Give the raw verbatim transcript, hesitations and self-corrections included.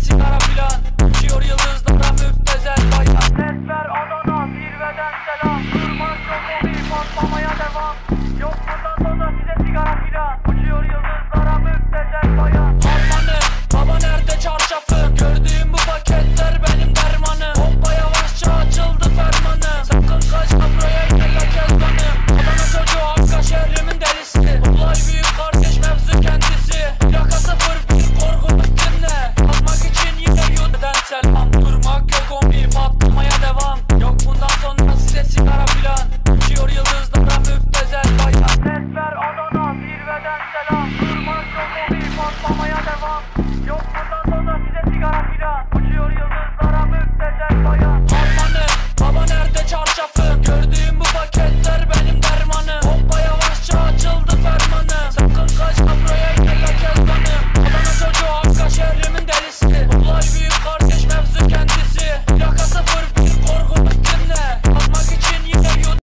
sigara filan. Uçuyor yıldızlara müptezel bayan. Sesler Adana zirveden selam. Durmak yok olayım patlamaya devam. Yok bundan sonra size sigara filan. Uçuyor yıldızlara müptezel bayan. Harmanım baba nerede çarşafım? Gördüğüm bu paketler benim dermanım. Pompa yavaşça açıldı fermanım. Sakın kaçma buraya gel la kezbanım. Adana çocuğu Hakka şehrimin delisi. Olay büyük kardeş mevzu kendisi. Plaka sıfır bir korku üstünde. Atmak için yine yuteden selam. Durmak yok ombi patlamaya devam. Yok bundan sonra size sigara filan. Uçuyor yıldızlara müptezel bayan. Sesler Adana zirveden selam.